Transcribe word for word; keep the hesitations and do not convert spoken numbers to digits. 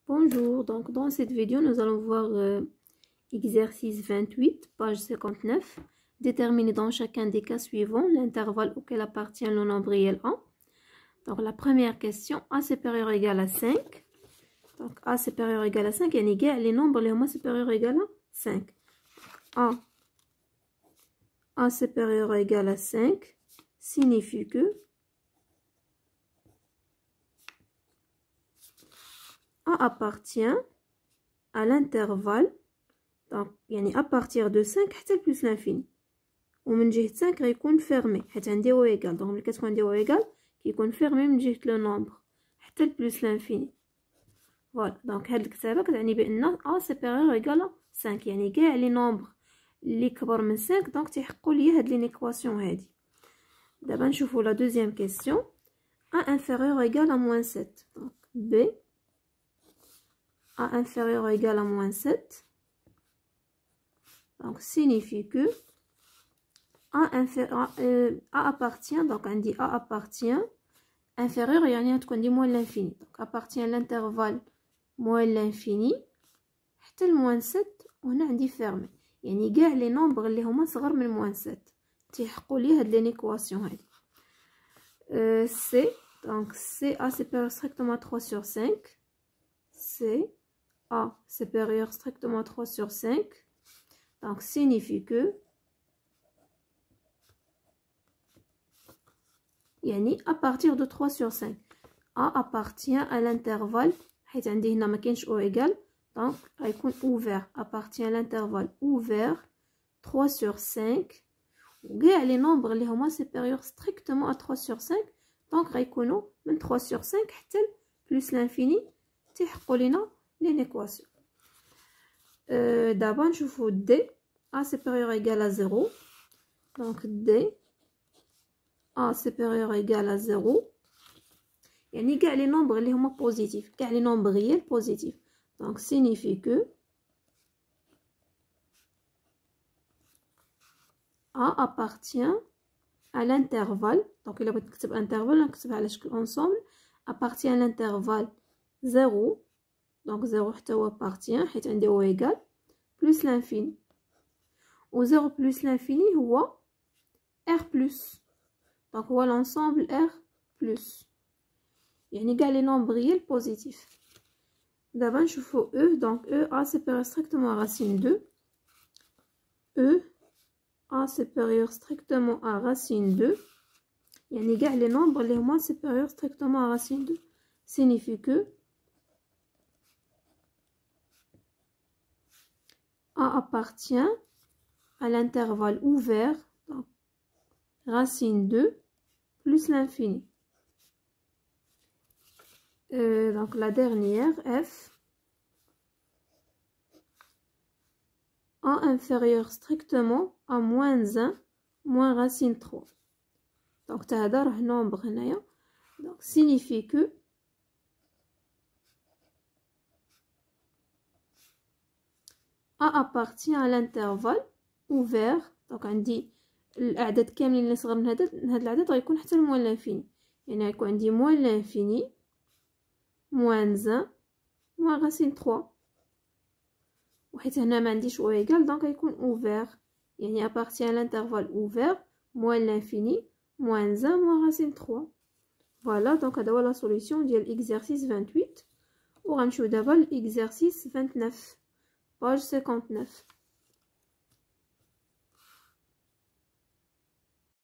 Bonjour, donc dans cette vidéo nous allons voir euh, exercice vingt-huit, page cinquante-neuf. Déterminer dans chacun des cas suivants l'intervalle auquel appartient le nombre réel un. Donc la première question, A supérieur ou égal à cinq. Donc A supérieur ou égal à cinq, et égal les nombres les moins supérieurs ou égal à cinq. A, A supérieur ou égal à cinq signifie que A appartient à l'intervalle, donc يعني à partir de cinq حتى plus l'infini. ومن جهة cinq غيكون fermé حيت عندي او égal. donc ملي كتكون عندي او égal كيكون fermé من جهة لو nombre حتى plus l'infini. فوالا دونك هاد الكتابة كتعني بان a supérieur ou égal à cinq يعني كاع لي nombres اللي كبر من cinq دونك تيحقوا ليا هاد لينيكواسيون هادي. دابا نشوفوا لا دوزيام كيسيون. a inférieur ou égal à moins sept. donc b A inférieur ou égal à moins sept. Donc, signifie que A, inférieur, euh, A appartient, donc on dit A appartient, inférieur, il y en a qu'on dit moins l'infini. Donc, appartient à l'intervalle moins l'infini. حتى le moins sept, on a dit fermé. يعني كاع les nombres اللي هما صغر من moins sept. تيحقوا لي هاد l'équation هادي. Euh, C, donc C, A supérieur strictement à trois sur cinq. C, A supérieur strictement à trois sur cinq. Donc, signifie que يعني à partir de trois sur cinq. A appartient à l'intervalle حيت عندي هنا ما كاينش او égal. donc غيكون ouvert appartient à l'intervalle ouvert trois sur cinq. وكاع les nombres اللي هما supérieurs strictement à trois sur cinq. donc غيكونوا من trois sur cinq حتى plus l'infini تيحقوا لينا l'équation. Euh, d'abord, je fais D, A supérieur égal à zéro. Donc, D, A supérieur égal à zéro. Il y a les nombres qui sont positifs. Il y a les nombres réels positifs. Donc, signifie que A appartient à l'intervalle. Donc, il a écrit intervalle, on écrit à l'échelle ensemble. Appartient à l'intervalle zéro. Donc, zéro appartient, il y a au égal, plus l'infini. Ou zéro plus l'infini, c'est R plus. Donc, c'est l'ensemble R plus. Il y a les nombres réels positifs. D'abord, je fais E. Donc, E, A supérieur strictement à racine deux. E, A supérieur strictement à racine deux. Il y a les nombres les moins supérieurs strictement à racine deux. Signifie que A appartient à l'intervalle ouvert, donc racine deux, plus l'infini. Euh, donc la dernière, F. A inférieur strictement à moins un, moins racine trois. Donc, tu as un nombre, donc signifie que A appartient à l'intervalle ouvert. donc عندي الأعداد كاملين اللي صغر من هاد هاد العدد غيكون حتى لموان لانفيني. يعني غيكون عندي موان لانفيني موان ان موان راسين trois. وحيت هنا ما عنديش او ايغال دونك غيكون اوفير. يعني appartient à l'intervalle ouvert موان لانفيني موان ان موان راسين trois. فوالا دونك هذا هو لا سوليسيون ديال الاكزرسيس vingt-huit. وغنمشيو دابا للاكزرسيس vingt-neuf. page cinquante-neuf.